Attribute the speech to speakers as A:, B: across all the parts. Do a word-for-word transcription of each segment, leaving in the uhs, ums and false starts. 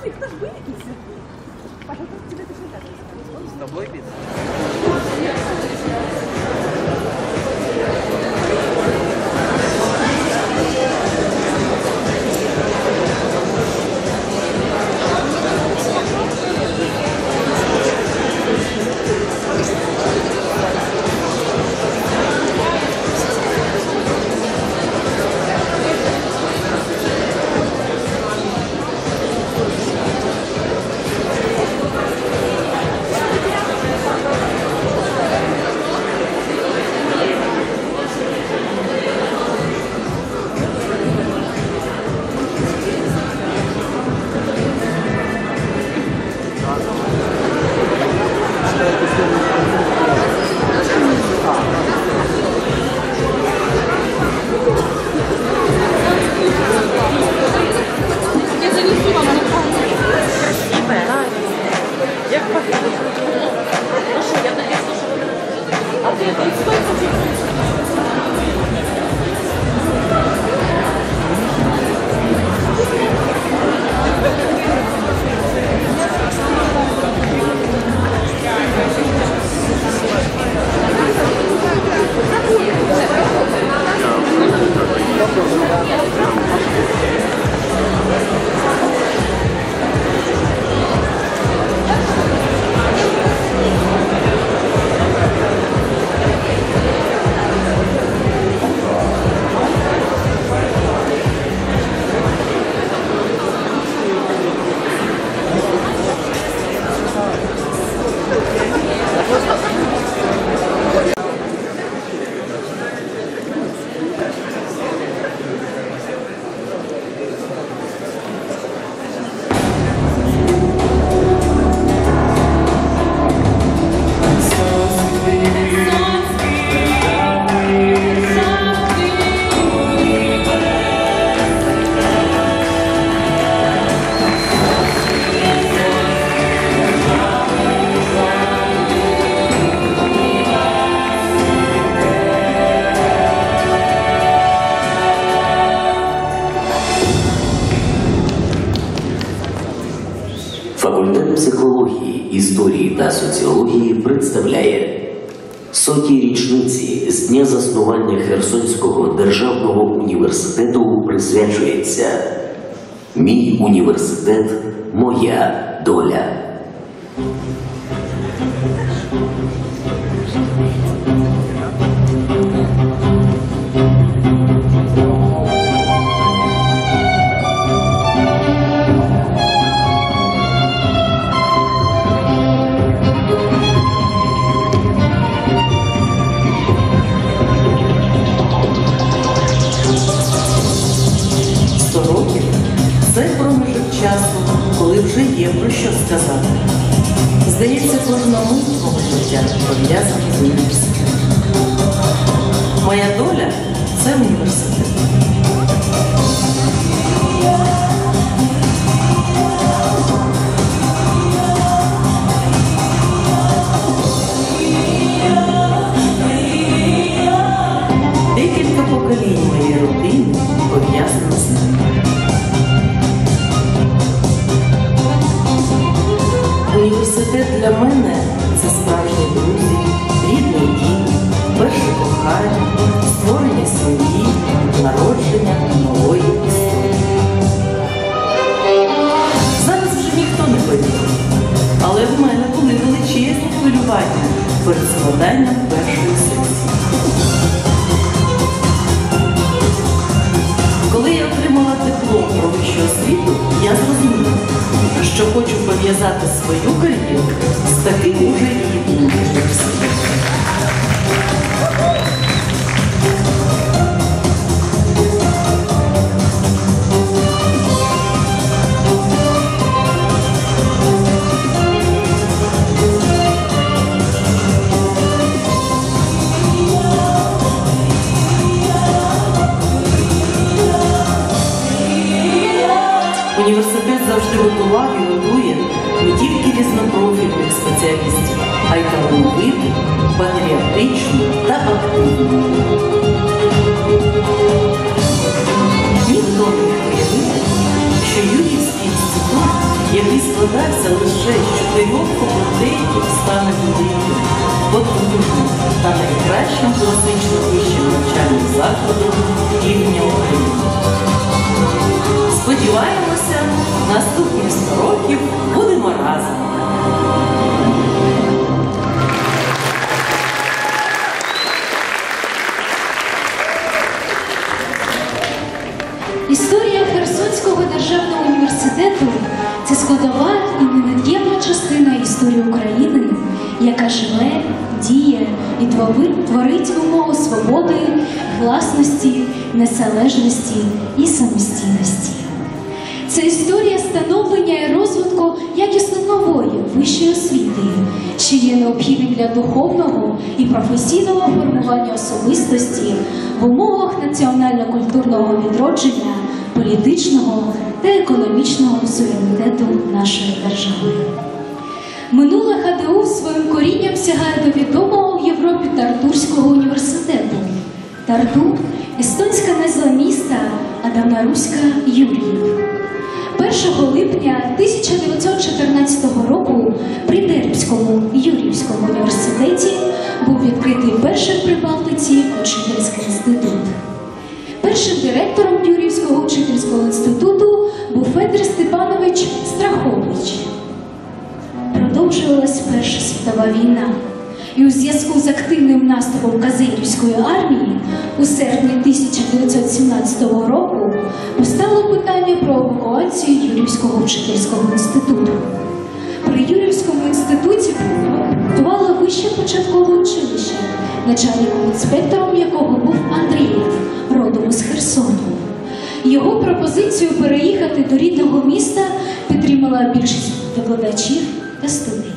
A: Вадик, хто ж ви якийсь? Паша, тут тебе пішли так.
B: З тобою піде?
C: Факультет психології, історії та соціології представляє сотій річниці з дня заснування Херсонського державного університету присвячується «Мій університет – моя доля».
D: Це проміжок часу, коли вже є про що сказати. Здається, кожна мить мого життя пов'язана з університетом. Моя доля – це університет. Декілька поколінь моєї родини пов'язано з ним. Університет для мене – це справжні друзі, рідний дім, перше кохання, створення сім'ї, народження нової історії. Зараз вже ніхто не повірить, але в мене були величезні хвилювання перед складанням першої сесії. Коли я отримала диплом про вищу освіту, я зрозуміла, що хочу пов'язати свою кар'єру з таким уже рідним університетом. Університет завжди готував і готує не тільки різнопрофільних спеціалістів, а й талановитих, патріотичних та активних. Ніхто не міг уявити, що Юріївський інститут, як який складався лише з чотирьох факультетів стане будинком, потужним та найкращим класичним вищим навчальним закладом рівня України. Сподіваємося, наступні сто років будемо разом.
B: Історія Херсонського державного університету – це складова і невід'ємна частина історії України, яка живе, діє і творить вимогу свободи, власності, незалежності і самостійності. Це історія становлення і розвитку якісно нової вищої освіти, що є необхідним для духовного і професійного формування особистості в умовах національно-культурного відродження, політичного та економічного суверенітету нашої держави. Минуле ХДУ своїм корінням сягає до відомого в Європі Тартурського університету. Тарту – естонська назва міста, а давна руська – Юр'їв. першого липня тисяча дев'ятсот чотирнадцятого року при Тербському Юр'ївському університеті був відкритий перший при Балтиці учительський інститут. Першим директором Юр'ївського учительського інституту був Федір Степанович Страхович. Продовжувалась Перша світова війна. І у зв'язку з активним наступом Казирівської армії у серпні тисяча дев'ятсот сімнадцятого року постало питання про евакуацію Юр'ївського учительського інституту. При Юр'ївському інституті готувало вище початкове училище, начальником інспектором якого був Андрієв, родом із Херсону. Його пропозицію переїхати до рідного міста підтримала більшість викладачів та студентів.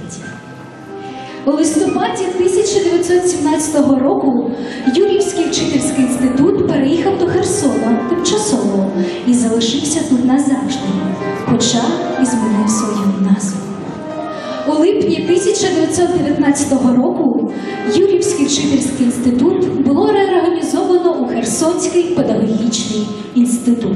B: У листопаді тисяча дев'ятсот сімнадцятого року Юр'ївський вчительський інститут переїхав до Херсона тимчасово і залишився тут назавжди, хоча і змінив свою назву. У липні тисяча дев'ятсот дев'ятнадцятого року Юр'ївський вчительський інститут було реорганізовано у Херсонський педагогічний інститут.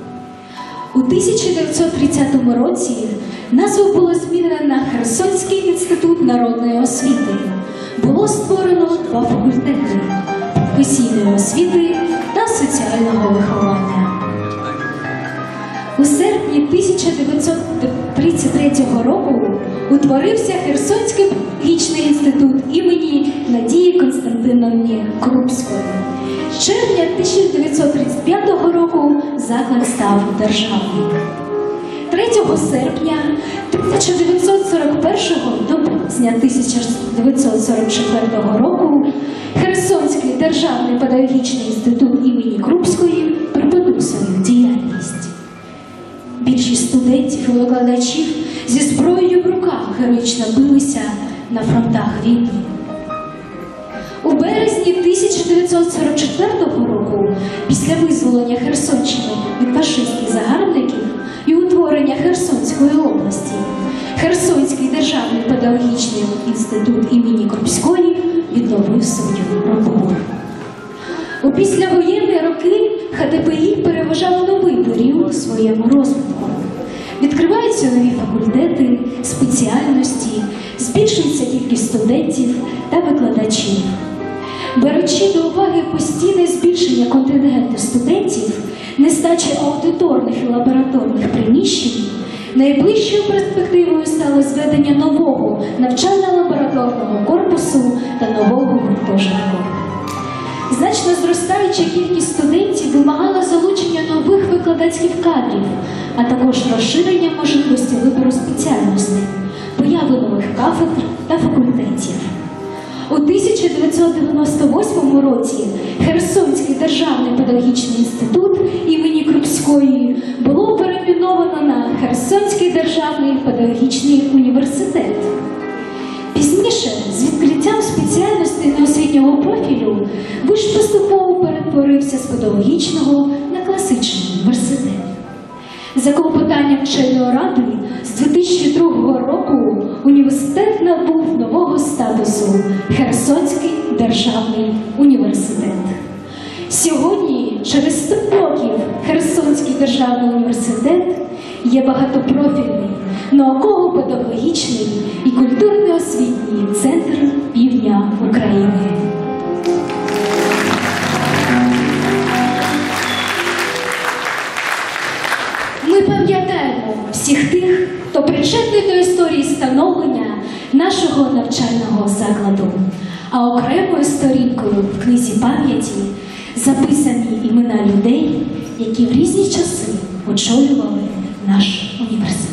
B: У тисяча дев'ятсот тридцятому році назву було змінено на Херсонський інститут народної освіти. Було створено два факультети – професійної освіти та соціального виховання. У серпні тисяча дев'ятсот тридцять третього року утворився Херсонський педагогічний інститут імені Надії Константинівни Крупської. З червня тисяча дев'ятсот тридцять п'ятого року заклад став державним. третього серпня тисяча дев'ятсот сорок першого до березня тисяча дев'ятсот сорок четвертого року Херсонський державний педагогічний інститут імені Крупської припинив свою діяльність. Більшість студентів і викладачів зі зброєю в руках героїчно билися на фронтах війни. У березні тисяча дев'ятсот сорок четвертого року, після визволення Херсонщини від фашистських загарбників і утворення Херсонської області, Херсонський державний педагогічний інститут імені Крупської відновив свою роботу. У післявоєнні роки ХДПІ переважав новий період у своєму розвитку. Відкриваються нові факультети, спеціальності, збільшується кількість студентів та викладачів. Беручи до уваги постійне збільшення контингенту студентів, нестачі аудиторних і лабораторних приміщень, найближчою перспективою стало зведення нового навчально-лабораторного корпусу та нового гуртожитку. Значно зростаюча кількість студентів вимагала залучення нових викладацьких кадрів, а також розширення можливості вибору спеціальностей, появи нових кафедр та факультетів. У тисяча дев'ятсот дев'яносто восьмому році Херсонський державний педагогічний інститут імені Крупської було перейменовано на Херсонський державний педагогічний університет. Пізніше, з відкриттям спеціальностей неосвітнього профілю, виш поступово перетворився з педагогічного на класичний університет. За клопотанням вченої ради з дві тисячі другого року університет набув нового статусу Херсонський державний університет. Сьогодні, через сто років, Херсонський державний університет є багатопрофільний, науково-педагогічний і культурно-освітній центр півдня України. Ми пам'ятаємо всіх тих, хто причетний до історії становлення нашого навчального закладу. А окремою сторінкою в книзі пам'яті записані імена людей, які в різні часи очолювали наш університет.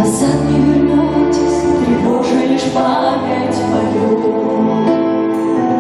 E: Назад не вернетесь, тревожа лишь память мою.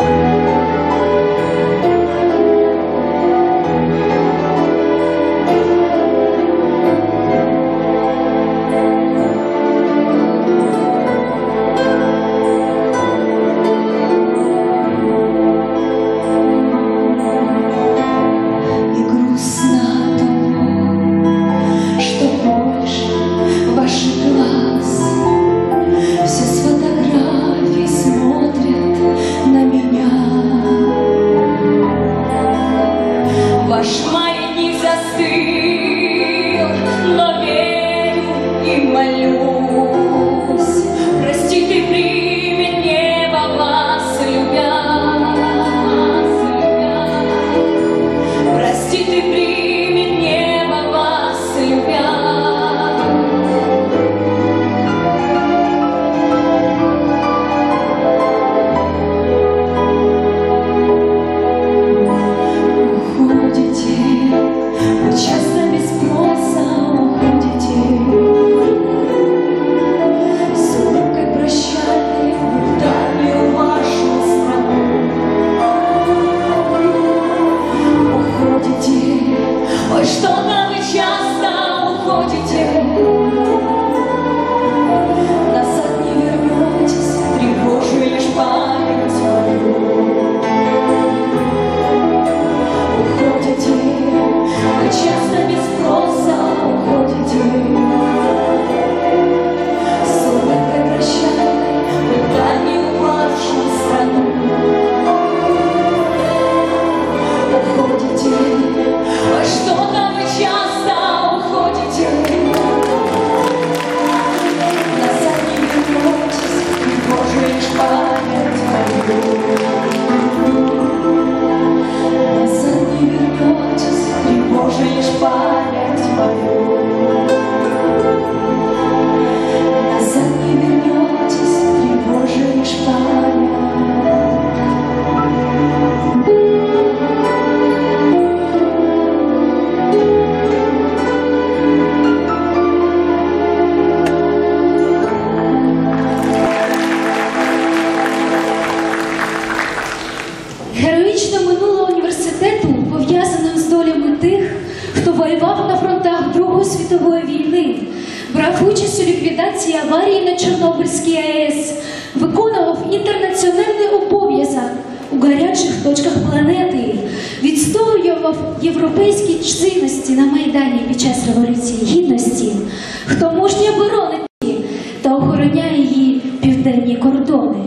B: світової війни, брав участь у ліквідації аварії на Чорнобильській АЕС, виконував інтернаціональний обов'язок у гарячих точках планети, відстоював європейські цінності на Майдані під час Революції Гідності, хто мужньо боронить її та охороняє її південні кордони.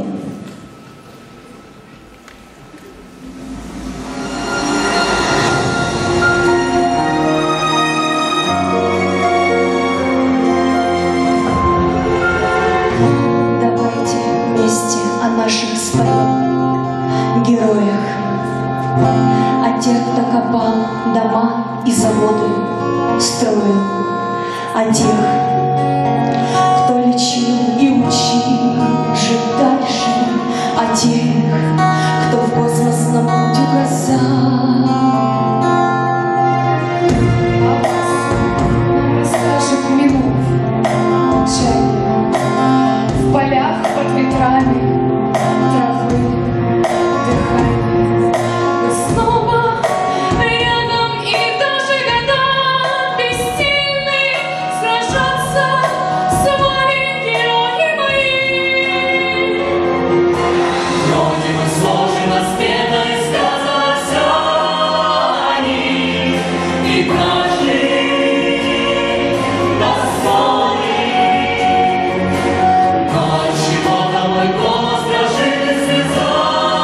E: Героях, о тех, кто копал дома и заводы, строил, о тех, кто лечил и учил жить дальше, о тех, кто в космос на путь указал.
B: Расскажет минут молчания в полях под ветрами травы. Мы снова рядом, и даже года бессильны сражаться с вами, герои мои. Вроде бы сложено, спето и сказано все о них, и каждый достоин. Но от чего-то мой голос дрожит и слезой.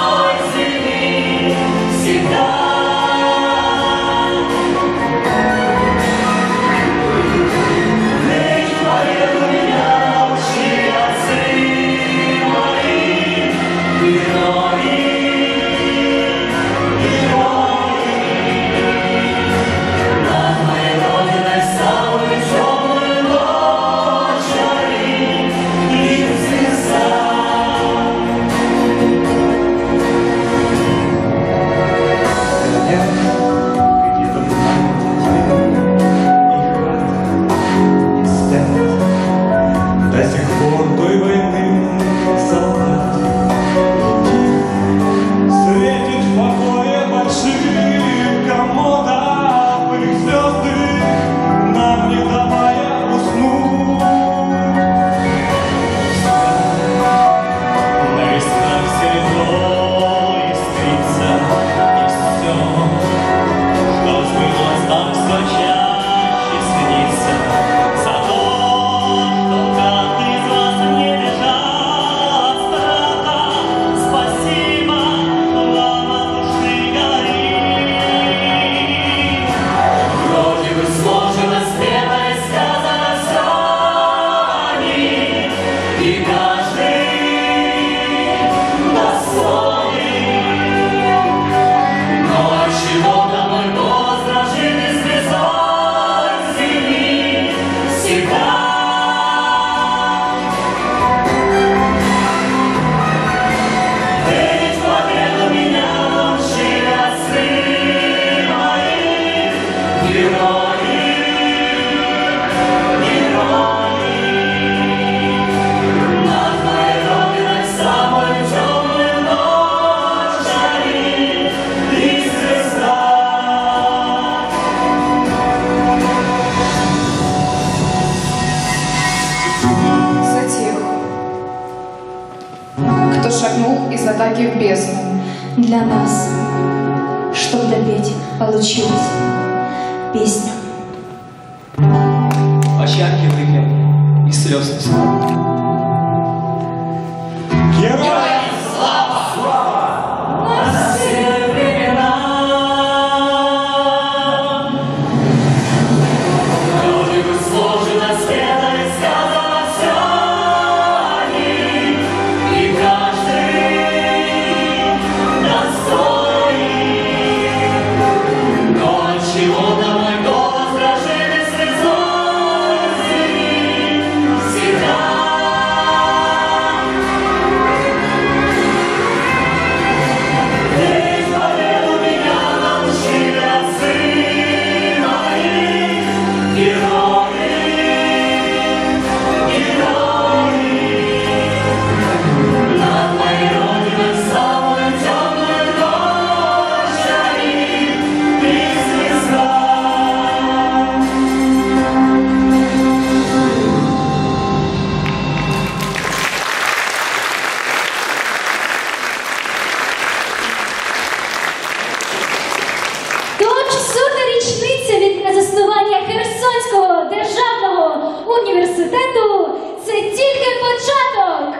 F: Из атаки в бездну.
E: Для нас, чтоб допеть, получилось песню.
G: Очарки выпьем и слез не смог.
H: Героям слава! Слава! На все времена! Вроде бы сложено света и сказано все о них, и каждый достоин. Но от чего-то мой голос дрожит и слезой зимит всегда.
B: Херсонського державного університету – це тільки початок!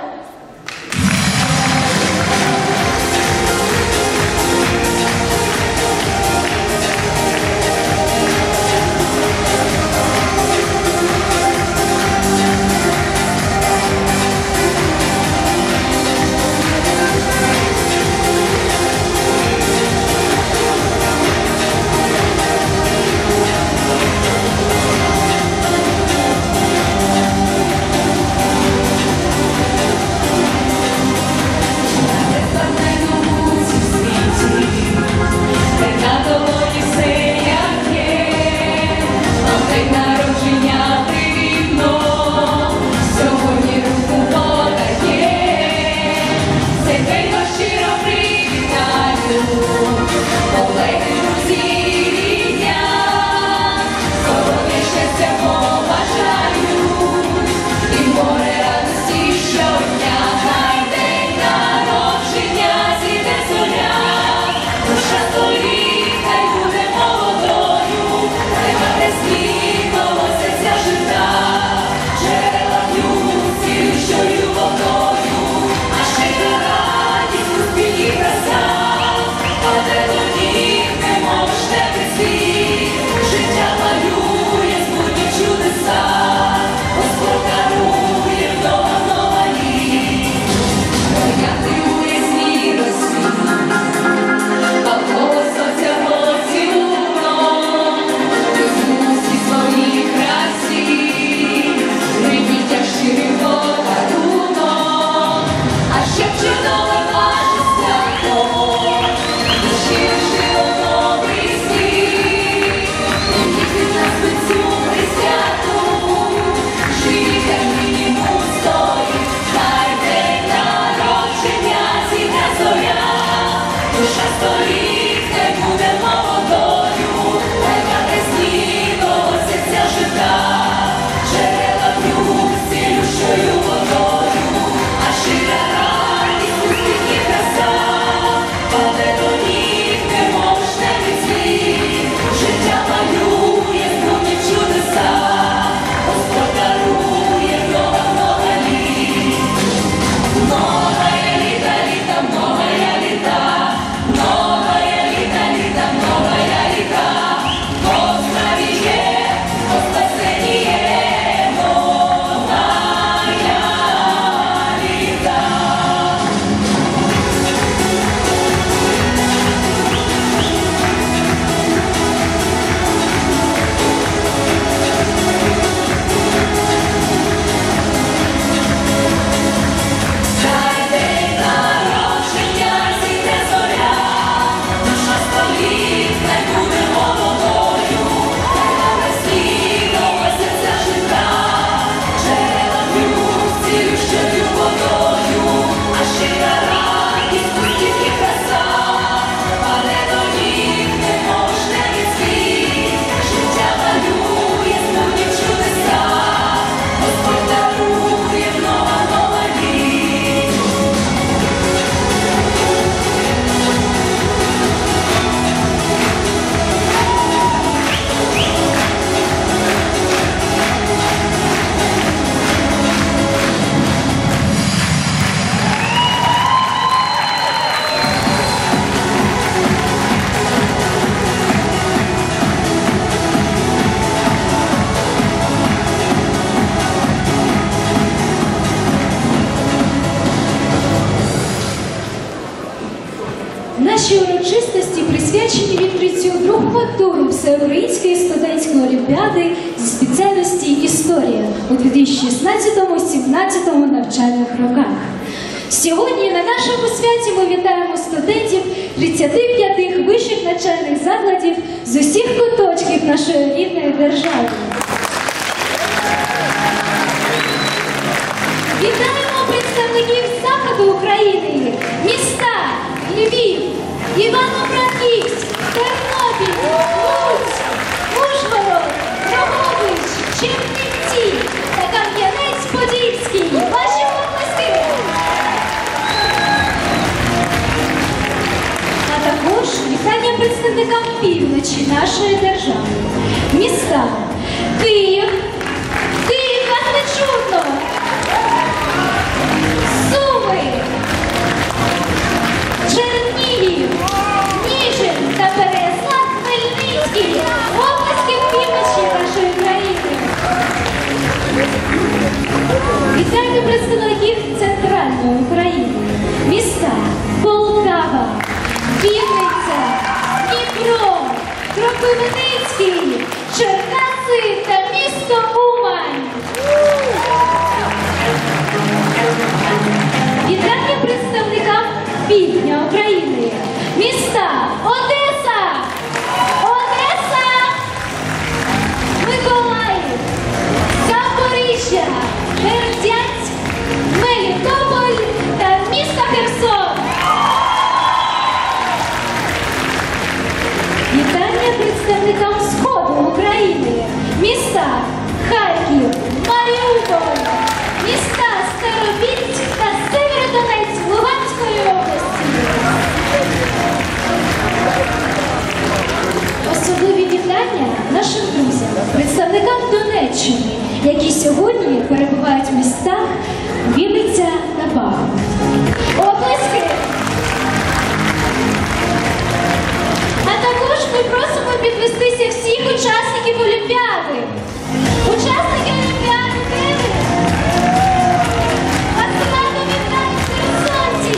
B: Наші урочистості присвячені відкриттю другого туру Всеукраїнської студентської олімпіади зі спеціальності «Історія» у дві тисячі шістнадцятому - сімнадцятому навчальних роках. Сьогодні на нашому святі ми вітаємо студентів тридцяти п'яти вищих навчальних закладів з усіх куточків нашої рідної держави. Вітаємо представників заходу України, міста Львів, Івано-Франківськ, Тернопіль, Луцьк, Ужгород, Дрогобич, Чернівці та Кам'янець-Подільський. Ваші оплески! А також вітання представникам півночі нашої держави, міста Київ. Київ, вас не чутно. Суми. Чернігів. Ніжин та Переяслав, Хмельницький. Обласки півночі нашої країни. Вітаю представників Центральної України. Міста Полтава, Вінниця, Дніпро, Кропивницький, Черкаси та місто Умань. Вітання представникам Півдня України. Міста Одеса, Одеса, Миколаїв, Запоріжжя, Бердянськ, Мелітополь та місто Херсон. Вітання представникам Сходу України. Міста Харків, Маріуполь, міста Старобільськ та Северодонецьк Луганської області. Особливі вітання нашим друзям, представникам Донеччини, які сьогодні перебувають в містах Вінниця та Бахмут. Оплески! А також ми просимо підвестися всіх учасників Олімпіади. Учасники Олімпіади, де ви? Максимально вітаю херсонці!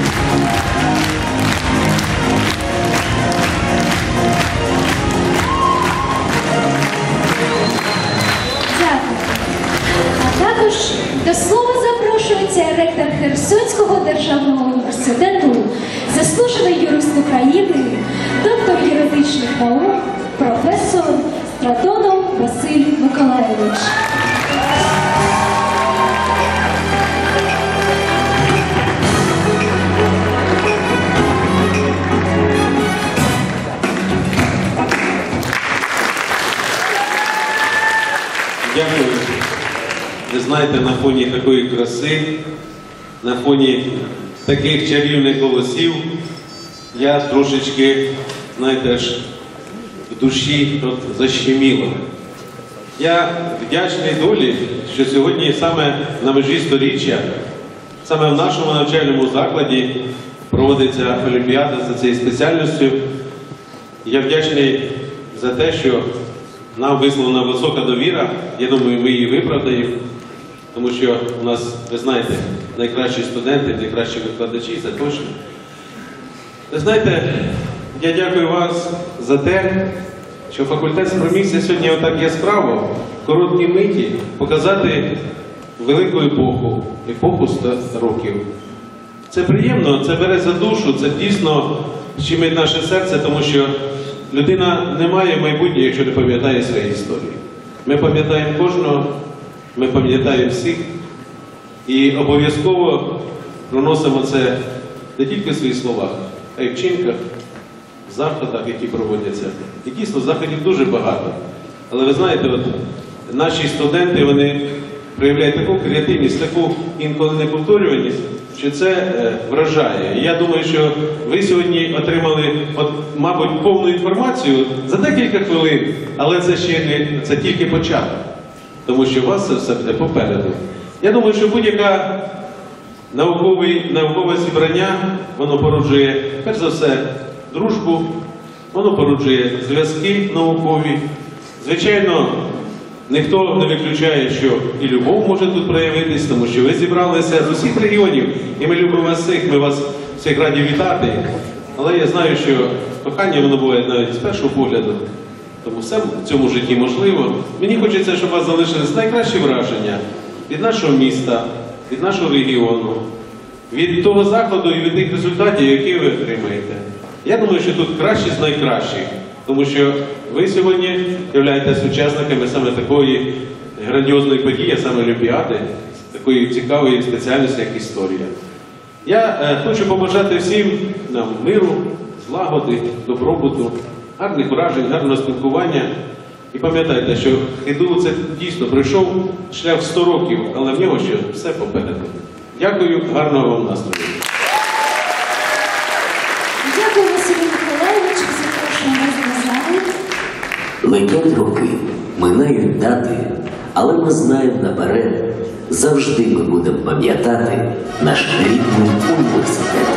B: Дякую. А також до слова запрошується ректор Херсонського державного університету, заслужений юрист України, доктор юридичних наук, професор Стратонов Василь Миколайович.
F: Дякую. Ви знаєте, на фоні такої краси, на фоні таких чарівних голосів, я трошечки, знаєте, аж в душі от защеміло. Я вдячний долі, що сьогодні саме на межі сторіччя, саме в нашому навчальному закладі проводиться Олімпіада за цією спеціальністю. Я вдячний за те, що нам висловлена висока довіра. Я думаю, ми її виправдаємо, тому що у нас, ви знаєте, найкращі студенти, найкращі викладачі, це точно. Ви знаєте, я дякую вас за те, що факультет спромігся сьогодні отак яскраво, в короткі миті, показати велику епоху, епоху ста років. Це приємно, це бере за душу, це дійсно щемить наше серце, тому що людина не має майбутнього, якщо не пам'ятає своєї історії. Ми пам'ятаємо кожного, ми пам'ятаємо всіх і обов'язково проносимо це не тільки в своїх словах, а й в вчинках, в заходах, які проводяться. І дійсно, заходів дуже багато. Але ви знаєте, от наші студенти, вони проявляють таку креативність, таку інколи неповторюваність, що це е, вражає. І я думаю, що ви сьогодні отримали, от, мабуть, повну інформацію за декілька хвилин, але це ще не це тільки початок, тому що у вас це все буде попереду. Я думаю, що будь-яке наукове зібрання, воно породжує, перш за все, дружбу, воно породжує зв'язки наукові. Звичайно, ніхто не виключає, що і любов може тут проявитись, тому що ви зібралися з усіх регіонів, і ми любимо вас всіх, ми вас всіх раді вітати. Але я знаю, що кохання воно буває навіть з першого погляду, тому все в цьому житті можливо. Мені хочеться, щоб у вас залишились найкращі враження від нашого міста, від нашого регіону, від того закладу і від тих результатів, які ви отримаєте. Я думаю, що тут кращі з найкращих, тому що ви сьогодні являєтесь учасниками саме такої грандіозної події, а саме Олімпіади, такої цікавої спеціальності, як історія. Я е, хочу побажати всім нам миру, злагоди, добробуту, гарних вражень, гарного спілкування. І пам'ятайте, що Хидулу це дійсно пройшов шлях сто років, але в нього ще все попереду. Дякую, гарного вам настрою.
B: Дякую, Василю Миколайовичу, запрошуємо вас на зали.
C: Летять роки, минають дати, але ми знаємо наперед, завжди ми будемо пам'ятати наш рідний університет.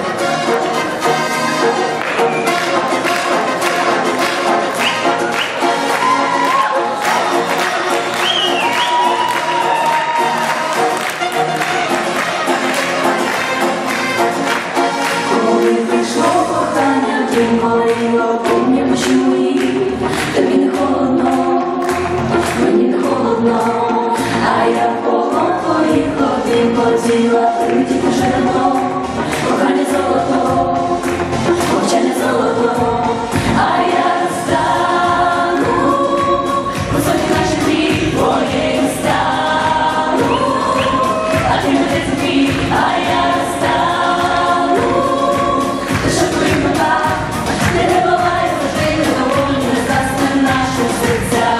E: Коли прийшло кохання, ти молила, помні очі мої, тобі не холодно, мені не холодно, а я в полон твоїх один хотіла, ти тільки вже давно, кохання золото, мовчання золото, а я стану, у соні наших мрій твоєю стану, а ти мене тобі, а я стану. Що твої рука, не забувай завжди, не доволі, не засне наші серця.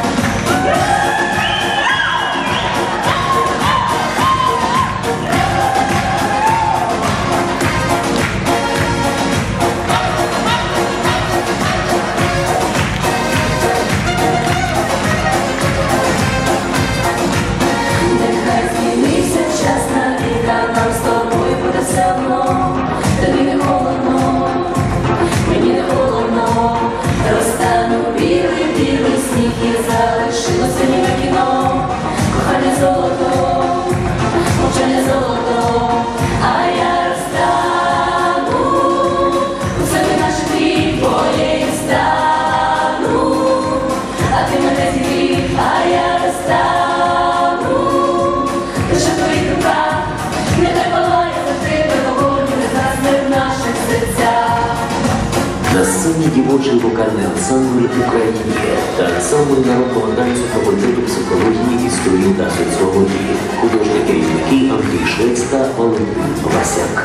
E: Нехай змінився час навік, а нам з тобою буде все одно. Тобі не холодно, мені не холодно, розтанув білий, білий сніг і залишилося німе кіно. Кохання золото, мовчання золото, а я розтану, у себе наших мрій твоєю стану, а ти мене зігрів, а я розтану, лише в твоїх руках, нехай палає завжди до вогонь, не згасне в наших серцях.
C: На сцені дівочий вокальний ансамбль «Українія» та ансамбль народного танцю факультету психології, історії та соціології, художні керівники Андрій Швець та Валентин Васяк.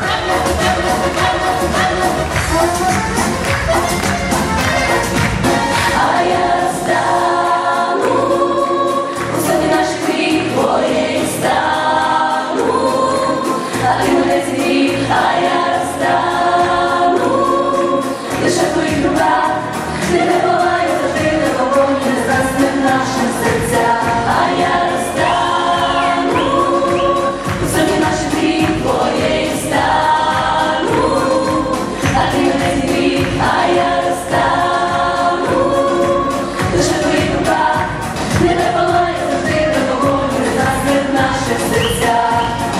E: А я стану, у собі наших мрій твоєю стану, а ти мене зігрів, а я стану, лише в твоїх руках, не забувай завжди на вогонь, не згасне в наших серцях. А я стану, у собі наших мрій твоєю стану, а ти мене зігрів, а я стану, лише в твоїх руках, не запалає завжди на вогонь, не згасне в наших серцях.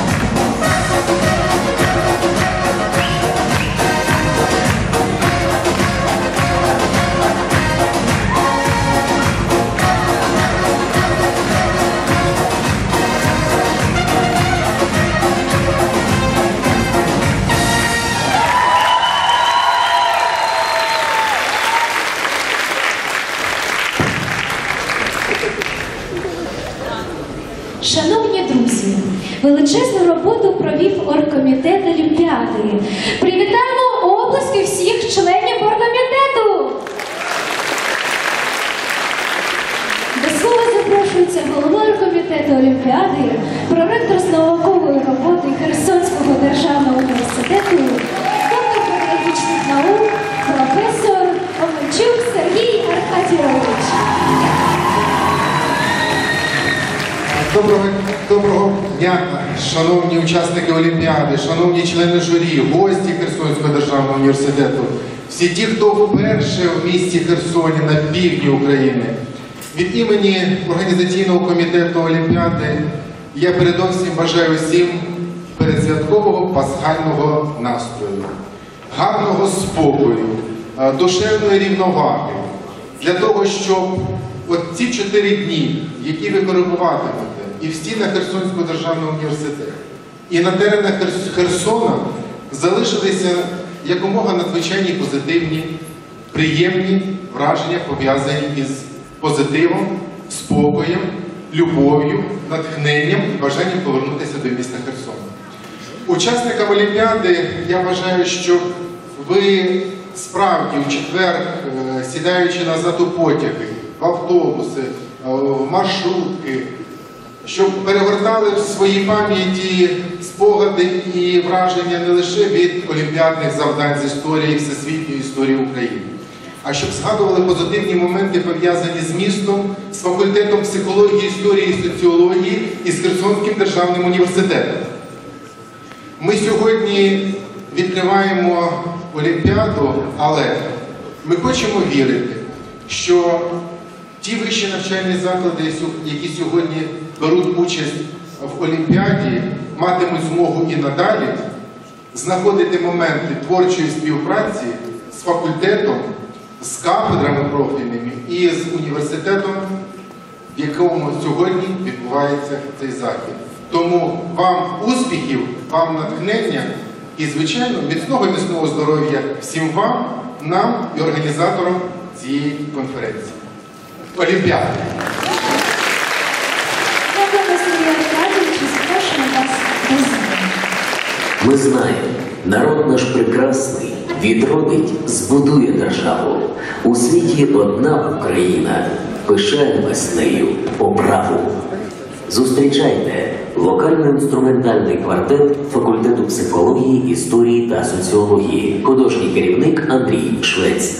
B: Шановні друзі, величезну роботу провів оргкомітет Олімпіади. Привітаємо оплески всіх членів оргкомітету! До слова запрошується голова оргкомітету Олімпіади, проректор з наукової роботи Херсонського державного університету, доктор педагогічних наук, професор Омельчук Сергій Аркадійович.
I: Доброго, доброго дня, шановні учасники Олімпіади, шановні члени журі, гості Херсонського державного університету, всі ті, хто вперше в місті Херсоні на півдні України. Від імені організаційного комітету Олімпіади я передовсім бажаю всім передсвяткового пасхального настрою, гарного спокою, душевної рівноваги, для того, щоб от ці чотири дні, які ви перебуватимете і в стінах Херсонського державного університету, і на теренах Херсона залишилися якомога надзвичайні позитивні, приємні враження, пов'язані із позитивом, спокоєм, любов'ю, натхненням і бажанням повернутися до міста Херсона. Учасникам Олімпіади я бажаю, щоб ви справді в четвер, сідаючи назад у потяги, в автобуси, в маршрутки, щоб перевертали в своїй пам'яті спогади і враження не лише від олімпіадних завдань з історії, всесвітньої історії України, а щоб згадували позитивні моменти, пов'язані з містом, з факультетом психології, історії і соціології і з Херсонським державним університетом. Ми сьогодні відкриваємо Олімпіаду, але ми хочемо вірити, що ті вищі навчальні заклади, які сьогодні беруть участь в Олімпіаді, матимуть змогу і надалі знаходити моменти творчої співпраці з факультетом, з кафедрами профільними і з університетом, в якому сьогодні відбувається цей захід. Тому вам успіхів, вам натхнення і, звичайно, міцного і міцного здоров'я всім вам, нам і організаторам цієї конференції. Олімпіада!
B: Дякую, Сергію Аркадійовичу, запрошуємо вас до зали.
C: Ми знаємо, народ наш прекрасний відродить, збудує державу. У світі одна Україна, пишаємось нею по праву. Зустрічайте вокально-інструментальний квартет факультету психології, історії та соціології. Художній керівник Андрій Швець.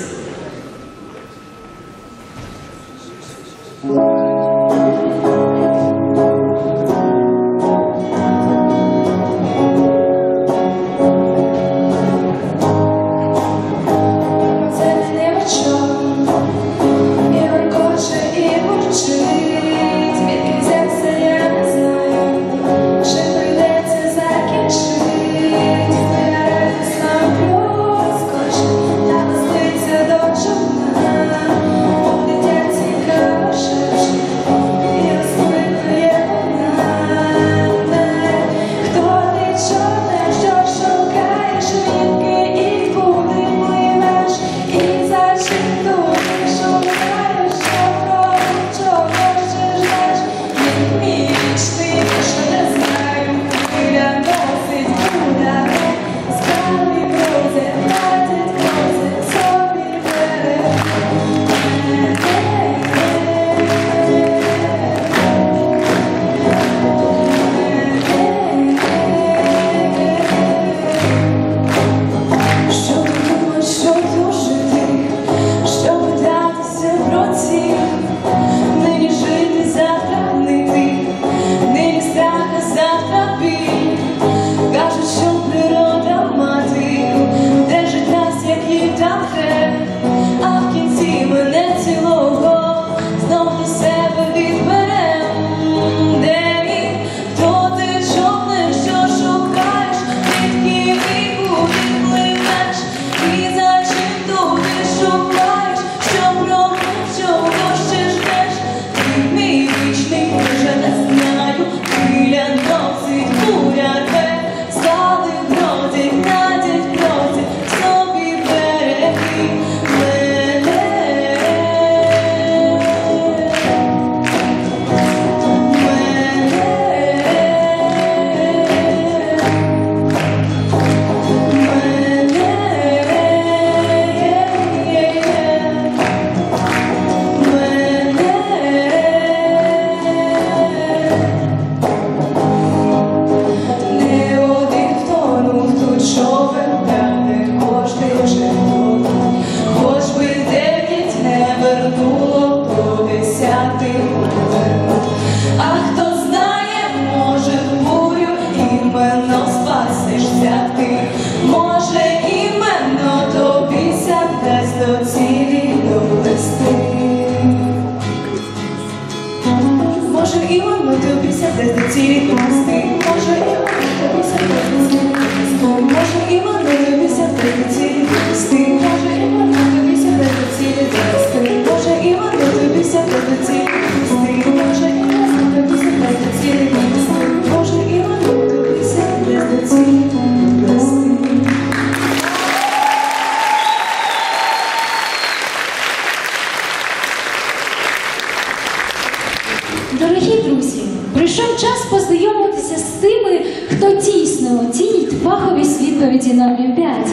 B: Дорогі друзі, прийшов час познайомитися з тими, хто дійсно оцінить фаховість відповіді на Олімпіаді.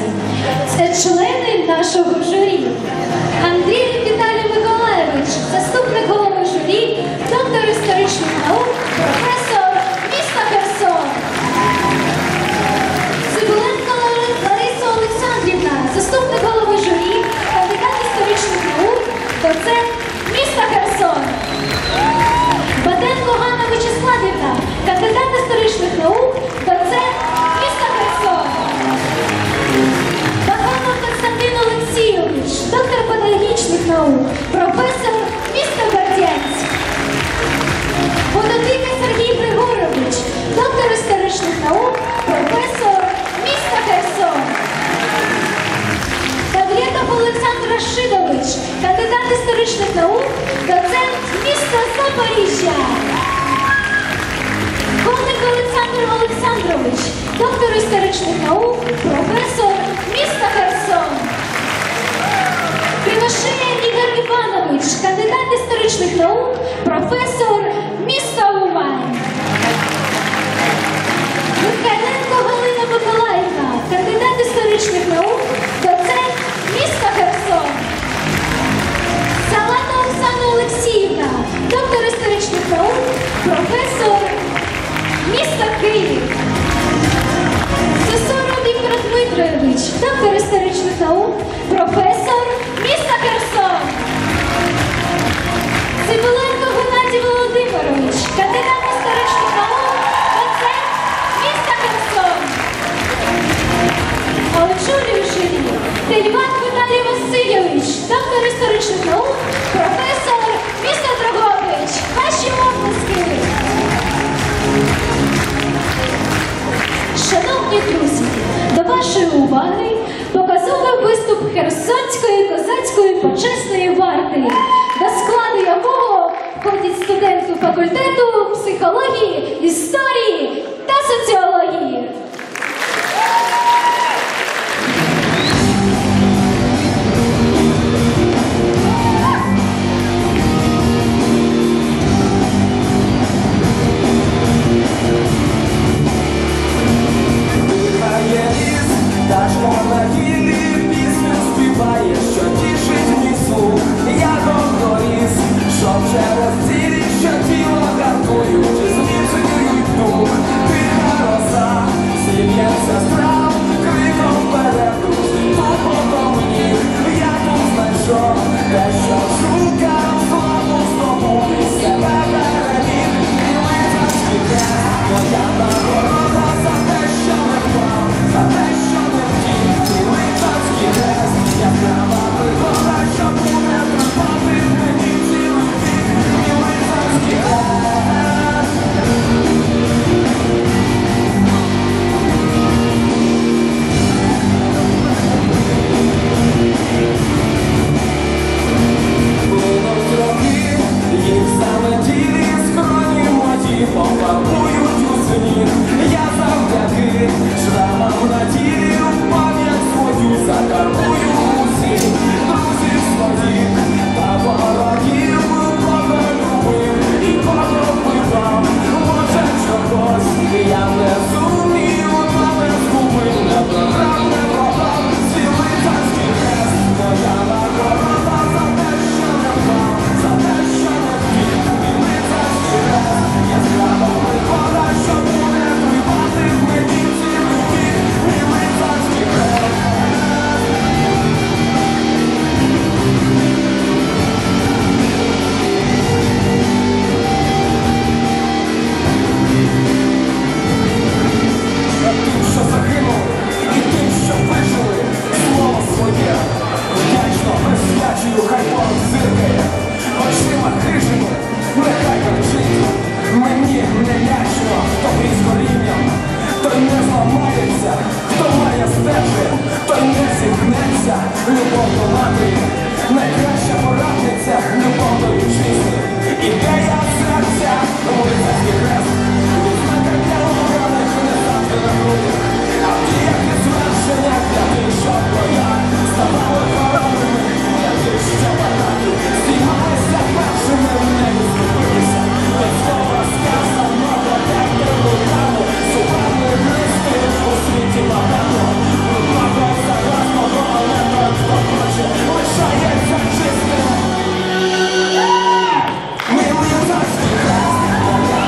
B: Це члени нашого журі. Андрій Віталій Миколаєвич, заступник голови журі, доктор історичних наук, професор міста Херсон. Цибуленко Лариса Олександрівна, заступник голови журі, кандидат історичних історичних наук, доцент міста Запоріжжя. Коник Олександр Олександрович, доктор історичних наук, професор міста Херсон. Кривошея Ігор Іванович, кандидат історичних наук, професор міста Умань. Михайленко Галина Миколаївна, кандидат історичних наук, доцент міста Херсон. Салата Оксана Олексіївна, доктор історичних наук, професор міста Київ. Сосоров Віктор Дмитрович, доктор історичних наук, професор міста Херсон. Цибуленко Геннадій Володимирович, кандидат історичних наук, доцент міста Херсон. А очолює журі Тельвак Віталій Васильович, доктор історичних наук, професор міста Дрогобич. Ваші оплески. Шановні друзі, до вашої уваги показовий виступ Херсонської козацької почесної варти, до складу якого входять студенти факультету психології, історії та соціології.
H: Лишається чистим.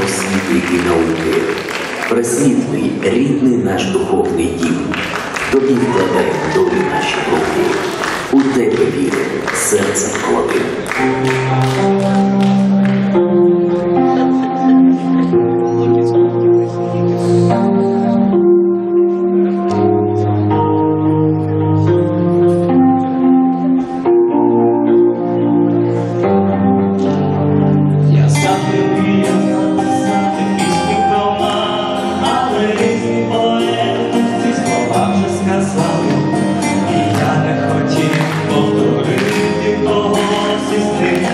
C: освіти і науки. Пресвітлий, рідний наш духовний дім. Тобі вкладаємо долі наші руки. У тебе віри, серцем клади.
H: Я сам не вмію написати пісню про маму, але різні поети ці слова вже сказали. І я не хотів повторити когось із них.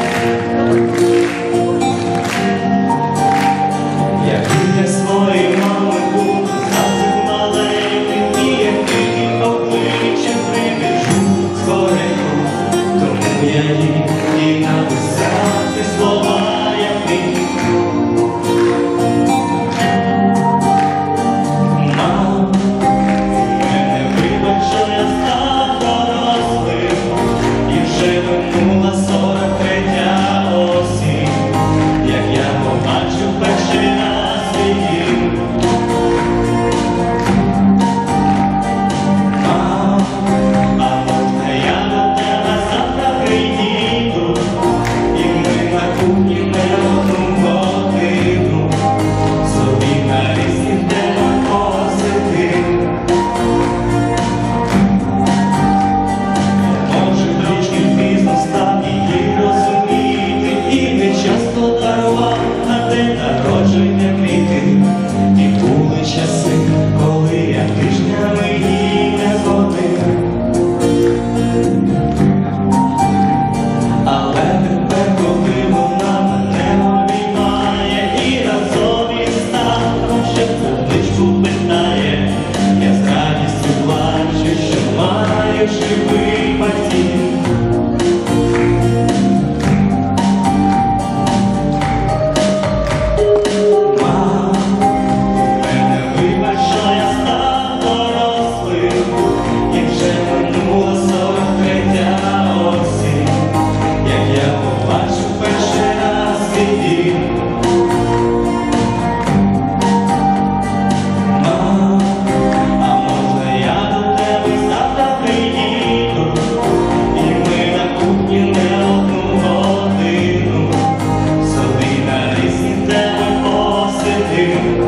H: Я біля своєї мами буду зовсім маленьким, і як тільки обличчя прибіжу згорю, тому я їй і написати слова, як ти. Мам, мене вибач, що я став дорослим, і вже минула сорок третя осінь, як я побачив перший раз її. Мам, а можна я до тебе завтра приїду, і ми на кухні не одну годину собі на різних темах посидим. Може, трішки пізно став її розуміти, і не часто дарував на день народження квіти. І були часи, коли я тижнями їй не дзвонив. Але тепер, коли вона мене обіймає і разом із татом ще книжку питає, я з радістю плачу, що маю живих батьків. Мам, мене вибач, що я став дорослим, і вже минула сорок третя осінь, як я побачив перший раз її. Мам, а можна я до тебе завтра приїду, і ми на кухні не одну годину собі на різні теми посидим.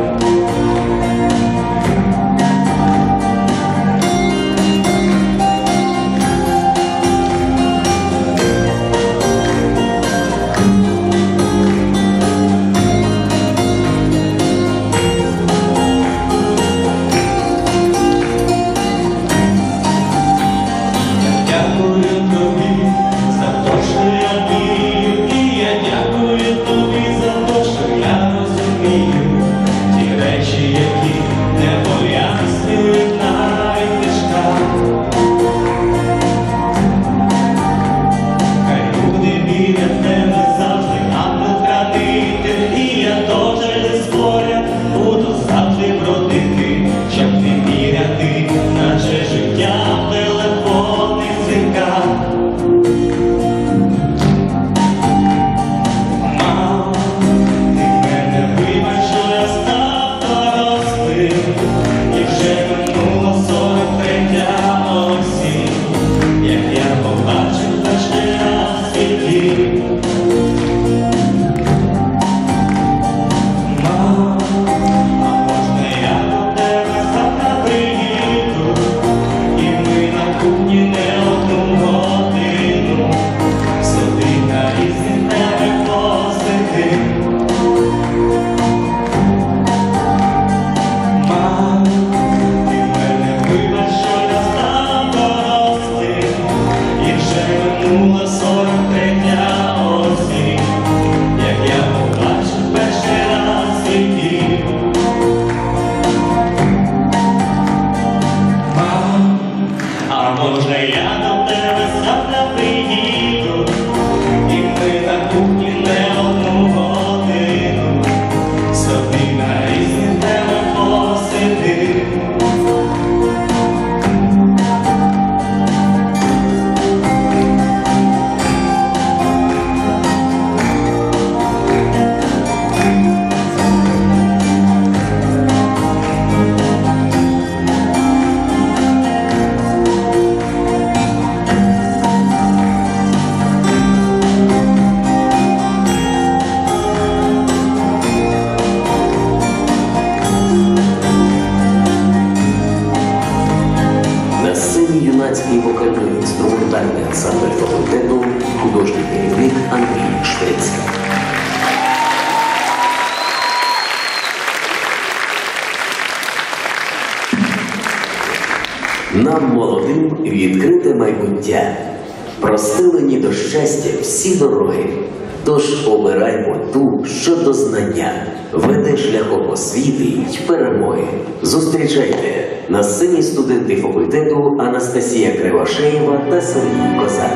H: Дякую тобі за те, що я вмію, і я дякую тобі за те, що я розумію ті речі, які не пояснюють навіть книжка. Хай буде біля тебе завжди ангел хранитель, і я теж не споря буду завжди бродити, щоб не міряти наше життя в телефонних дзвінках. Мам, ти мене вибач, що я став дорослим, і вже минула сорок третя осінь, як я побачив перший раз її. Мам, а можна я до тебе завтра приїду, і ми на кухні не одну годину собі на різні теми посидим. Мам, ти мене вибач, що я став дорослим, і вже минула сорок третя осінь, як я побачив перший раз її. Мам, а можна я до тебе завтра приїду, і ми на кухні не одну годину собі на різні теми посидим.
C: ансамбль факультету, художній керівник Андрій Швецька. Нам, молодим, відкрите майбуття, простелені до щастя всі дороги. Тож обираймо ту, що до знання веде шляхом освіти й перемоги. Зустрічайте на сцені студенти факультету Анастасія Кривошеєва та Сергій Козак.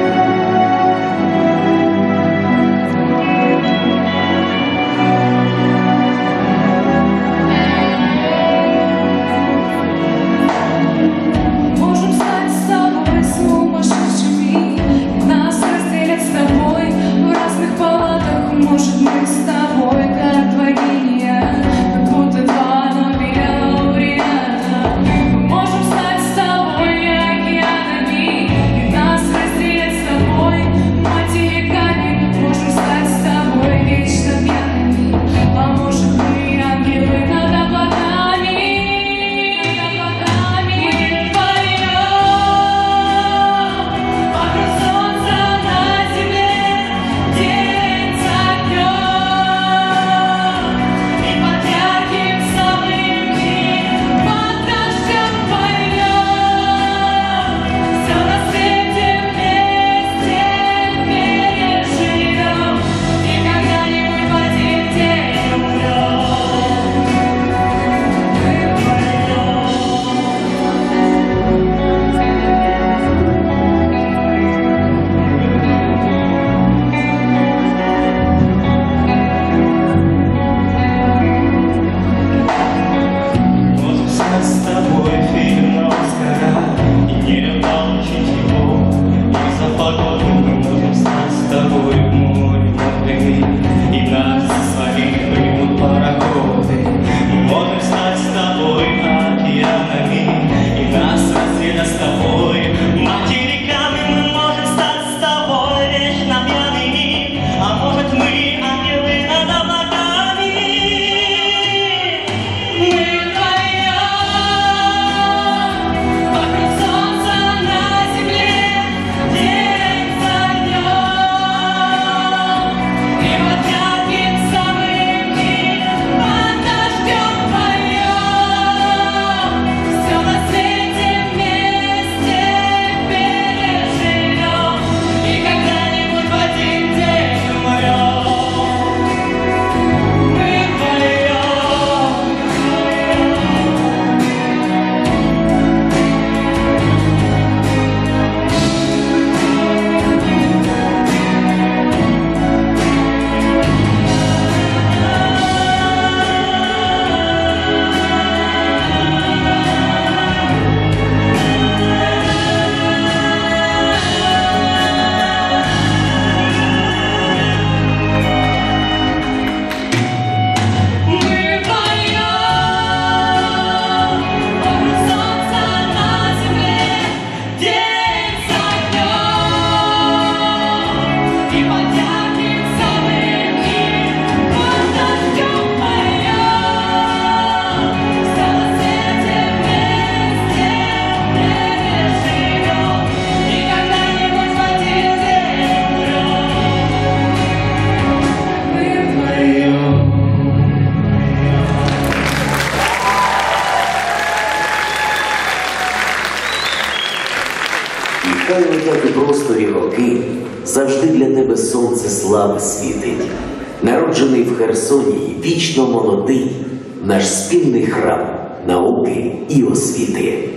C: Хай летять у просторі роки, завжди для тебе сонце слави світить. Народжений в Херсоні, вічно молодий, наш спільний храм науки і освіти.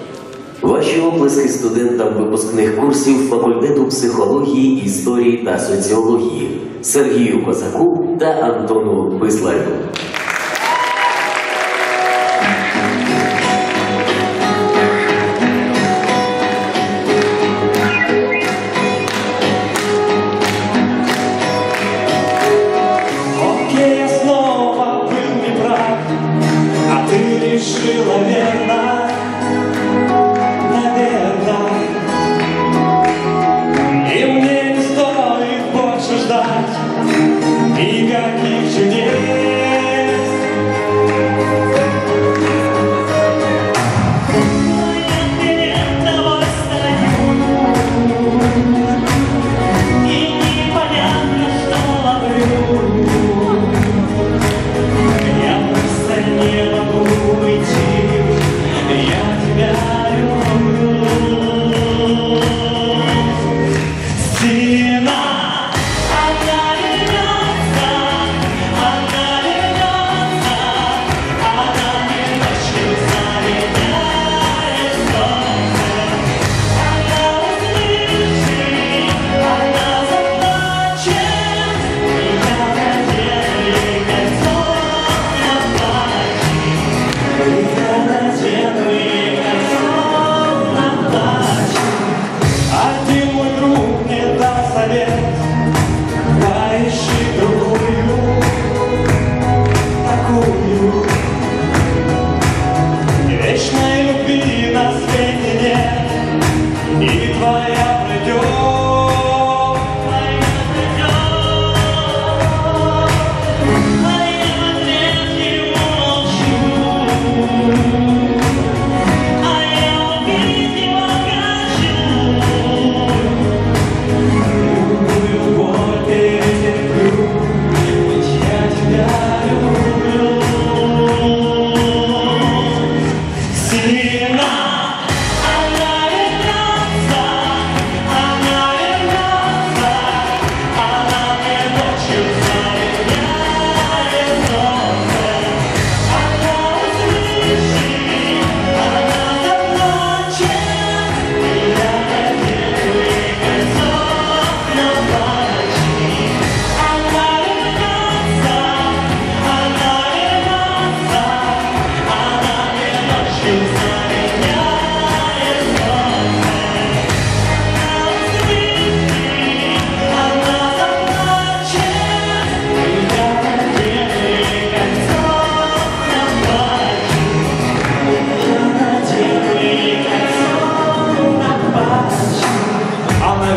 C: Ваші оплески студентам випускних курсів факультету психології, історії та соціології Сергію Козаку та Антону Писларю.
H: Решила верно, наверное, и мне не стоит больше ждать никаких чудес.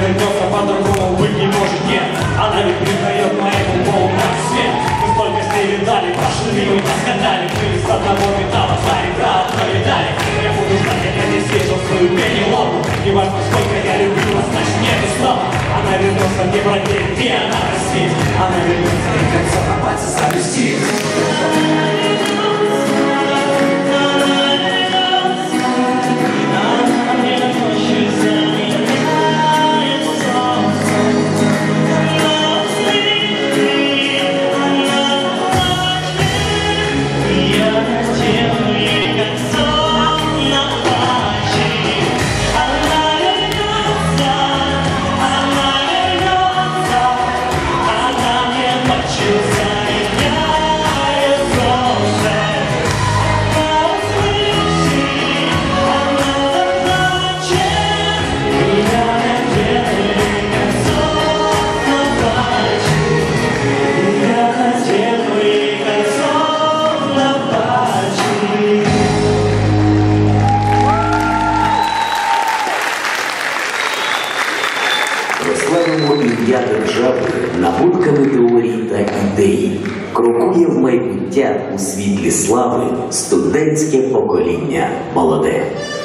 H: вернется, по-другому быть не может, нет. Она ведь придает моему полный свет. Мы столько с ней видали, прошли мимо нас гадали. Мы из одного металла, знали, правда, пролетали. Я буду ждать, как я здесь вижу свою пенелопу. Не важно, сколько я люблю вас, значит нету снова. Она вернется, мне проверит, где она простит. Она вернется, и конца на пальце завестит.
C: Прославимо ім'я держави набутками теорій та ідей. Крокує в майбуття у світлі слави студентське покоління молоде.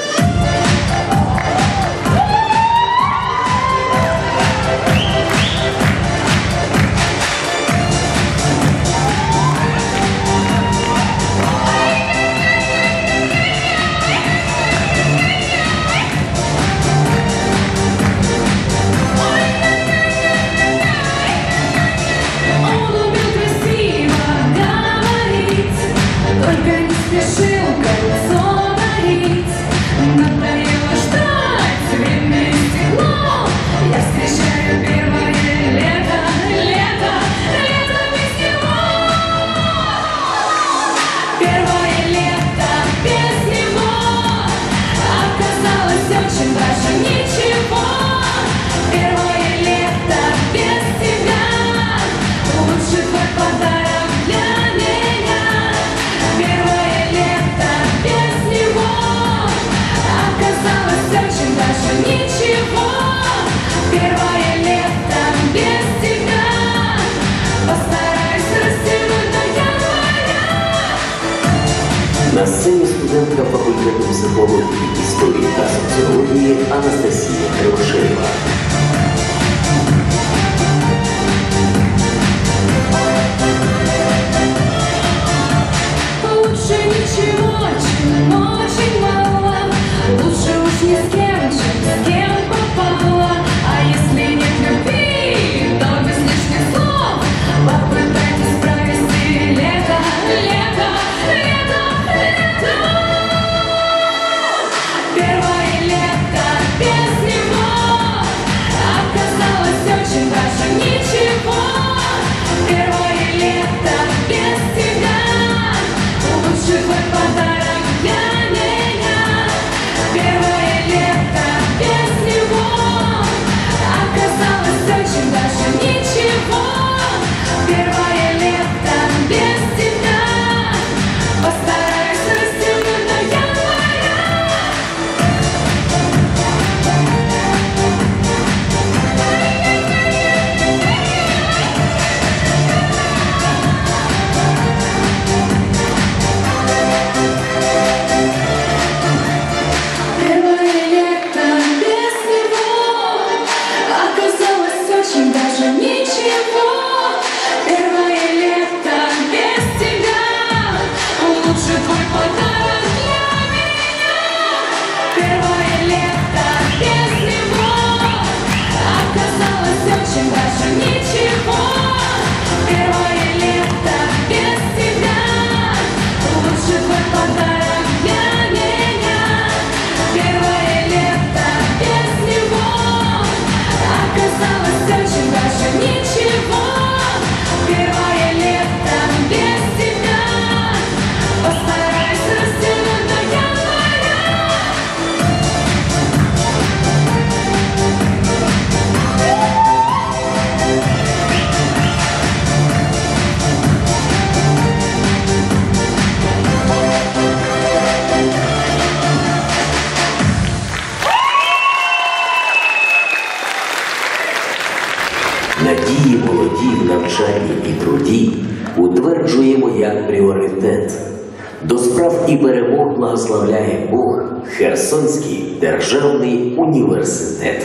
E: Только не спешил кольцо дарить. Надоело ждать, время истекло. Я встречаю первое лето, лето, лето без него. Первое лето без него оказалось очень даже ничего. Первое лето без тебя лучше твой подарок для меня. Первое лето без него оказалось очень даже ничего. Первое лето без тебя постараюсь растянуть до января.
C: На сцені студентка факультету психології, історії та соціології Анастасія Кривошеєва.
E: Лучше ничего, чем очень мало. Лучше уж ни с кем, чем с кем попало. А если нет любви, то без лишних слов попытайтесь провести лето, лето, лето, лето. Первое лето без него оказалось очень даже ничего. Первое лето без тебя лучше твой подарок для меня. Первое лето без него оказалось очень даже ничего. Первое лето без тебя постараюсь растянуть до января. Первое лето без него оказалось очень даже ничего. Первое лето без тебя лучше твой подарок для меня. Первое лето без него оказалось очень даже ничего. Первое лето без тебя лучше твой подарок для меня. Первое лето без него оказалось очень даже ничего. Первое лето без тебя постараюсь растянуть до января.
C: надії молоді в навчанні і труді утверджуємо як пріоритет. До справ і перемог благословляє Бог Херсонський державний університет.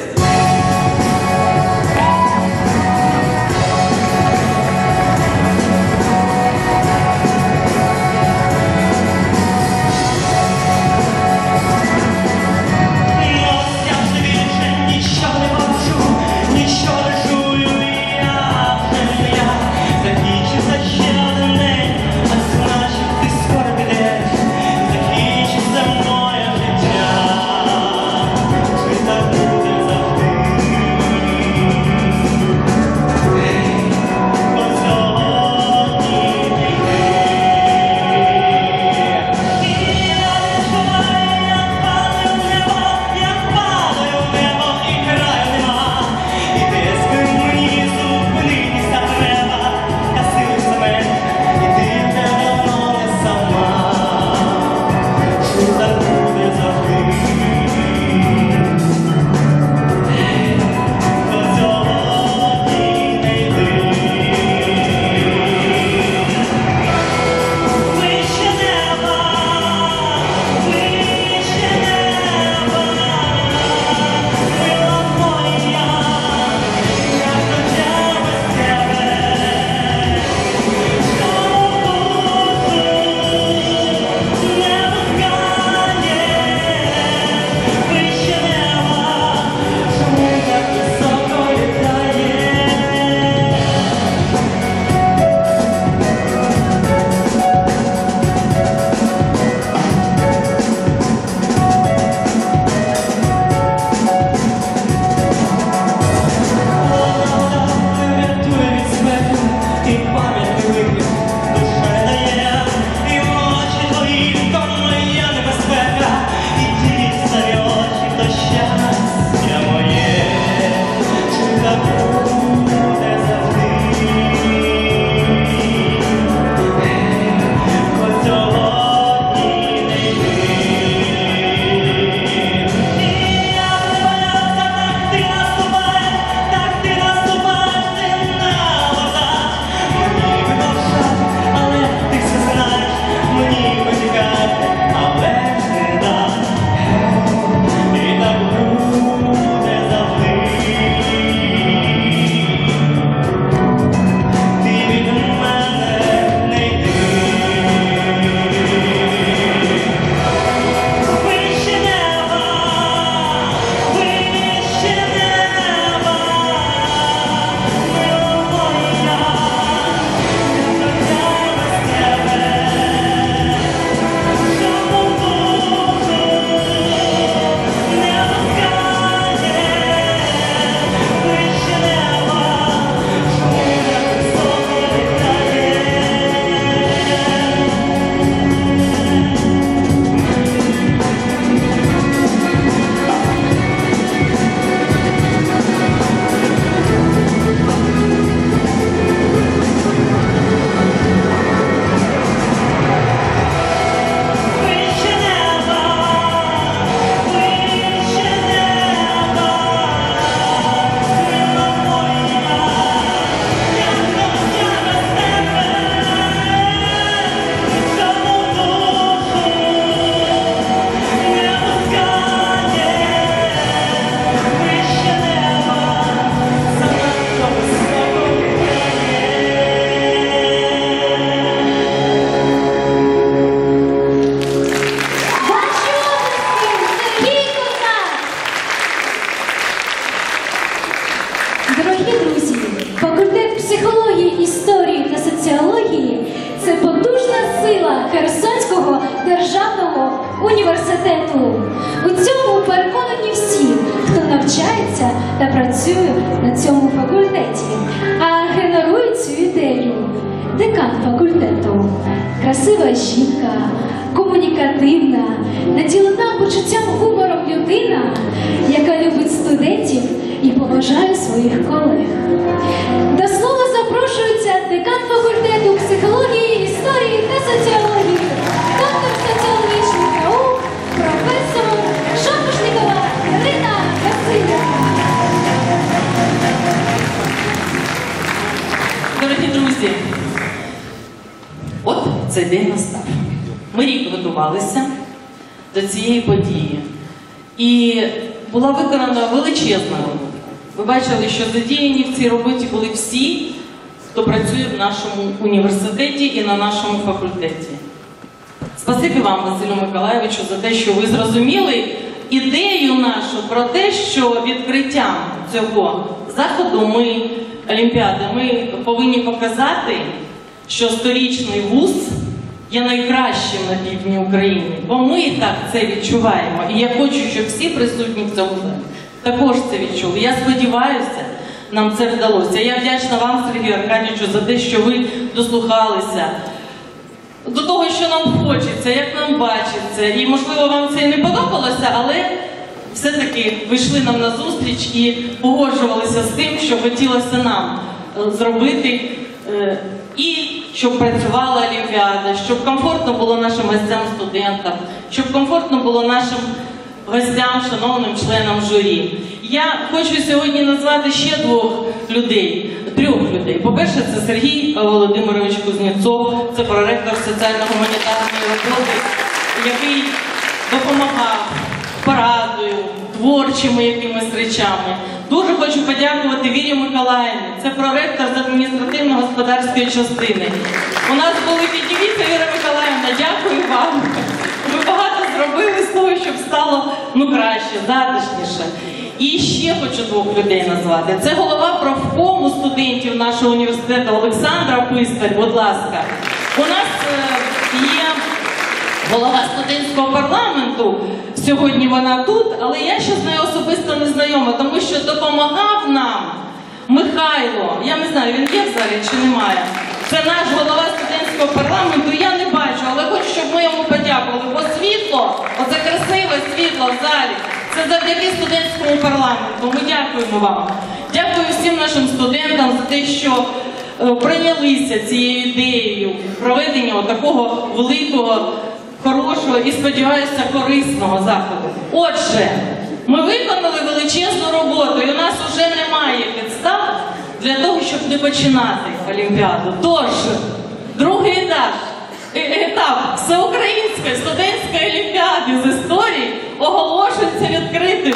B: державного університету. У цьому переконані всі, хто навчається та працює на цьому факультеті. А генерує цю ідею декан факультету. Красива жінка, комунікативна, наділена почуттям гумором людина, яка любить студентів і поважає своїх колег. До слова запрошується декан факультету психології, історії та соціології, доктор соціологічних наук, професор Шапошникова Ірина Васильівна.
D: цей день настав. Ми рік готувалися до цієї події. І була виконана величезна робота. Ви бачили, що задіяні в цій роботі були всі, хто працює в нашому університеті і на нашому факультеті. Спасибі вам, Василю Миколайовичу, за те, що ви зрозуміли ідею нашу про те, що відкриттям цього заходу ми, Олімпіади, ми повинні показати, що сторічний вуз є найкращим на півдні України, бо ми так це відчуваємо. І я хочу, щоб всі присутні в цьому залі також це відчули. Я сподіваюся, нам це вдалося. Я вдячна вам, Сергію Аркадійовичу, за те, що ви дослухалися до того, що нам хочеться, як нам бачиться. І, можливо, вам це і не подобалося, але все-таки вийшли нам на зустріч і погоджувалися з тим, що хотілося нам зробити, і щоб працювала Олімпіада, щоб комфортно було нашим гостям-студентам, щоб комфортно було нашим гостям, шановним членам журі. Я хочу сьогодні назвати ще двох людей, трьох людей. По-перше, це Сергій Володимирович Кузнєцов, це проректор соціально-гуманітарної роботи, який допомагав порадою, творчими якимись речами. Дуже хочу подякувати Вірі Миколаївні, це проректор з адміністративно-господарської частини. У нас були підніміться, Віра Миколаївна, дякую вам. Ви багато зробили з того, щоб стало ну, краще, затишніше. І ще хочу двох людей назвати. Це голова профкому студентів нашого університету Олександра Писталь, будь ласка. У нас е, є голова студентського парламенту, сьогодні вона тут, але я ще з нею особисто не знайома, тому що допомагав нам Михайло, я не знаю, він є в залі чи немає. Це наш голова студентського парламенту, я не бачу, але хочу, щоб ми йому подякували, бо світло, оце красиве світло в залі, це завдяки студентському парламенту. Ми дякуємо вам. Дякую всім нашим студентам за те, що е, прийнялися цією ідеєю проведення такого великого, хорошого і, сподіваюся, корисного заходу. Отже, ми виконали величезну роботу, і у нас вже немає підстав для того, щоб не починати Олімпіаду. Тож, другий етап, етап Всеукраїнської студентської олімпіади з історії оголошується відкритим.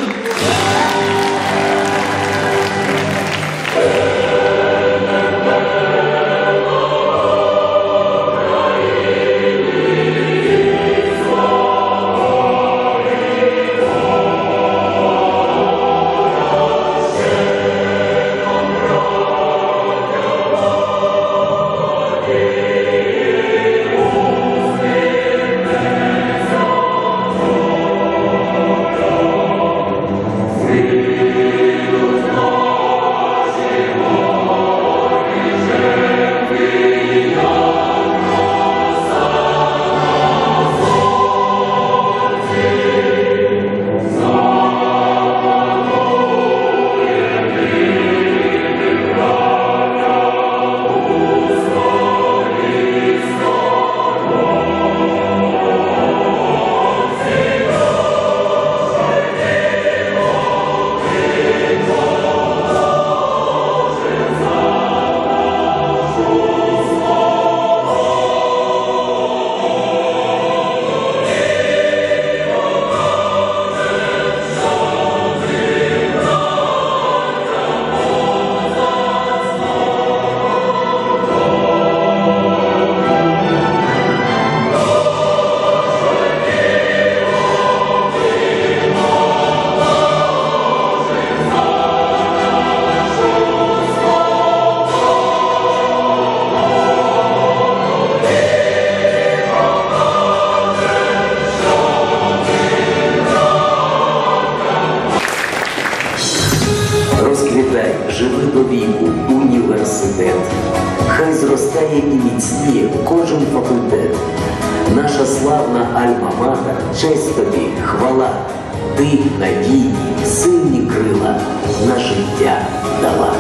C: живи до віку університет. Хай зростає і міцніє кожен факультет. Наша славна альма-матер, честь тобі, хвала. Ти надійні, сильні крила на життя дала.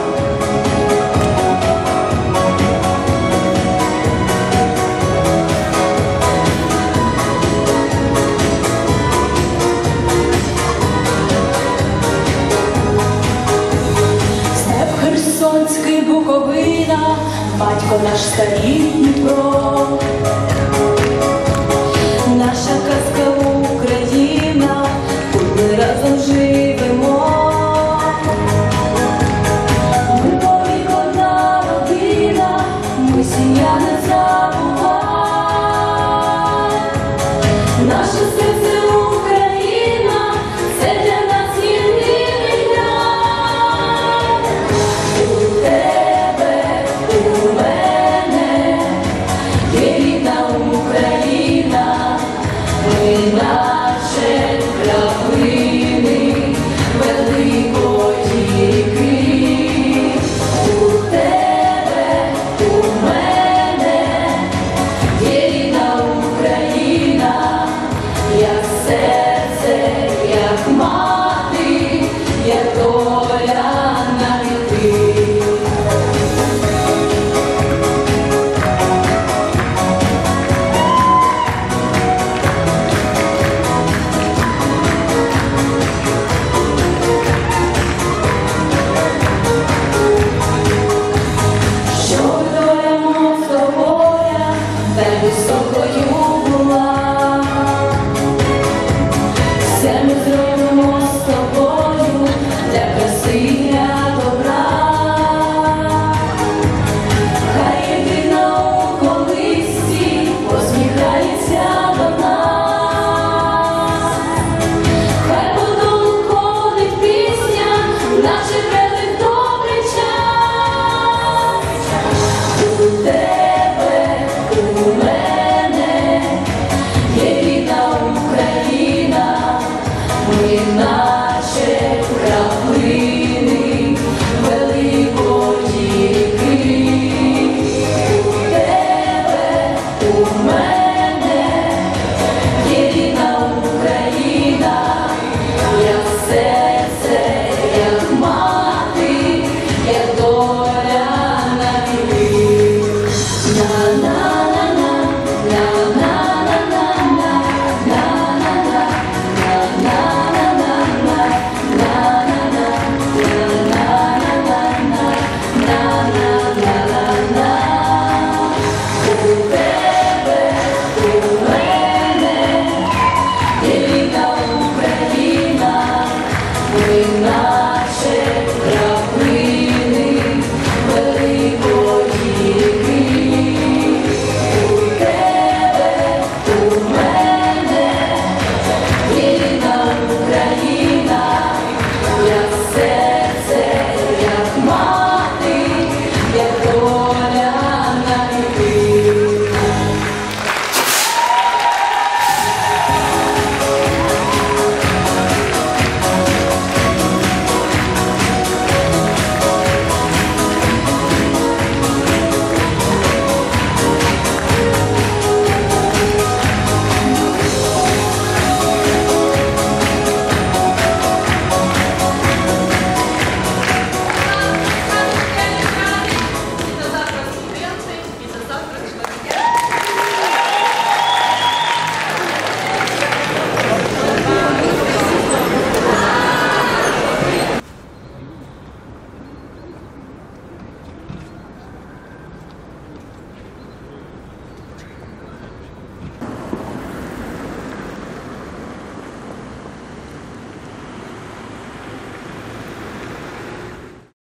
E: Херсон. Висоцький, Буковина, батько наш старий Дніпро.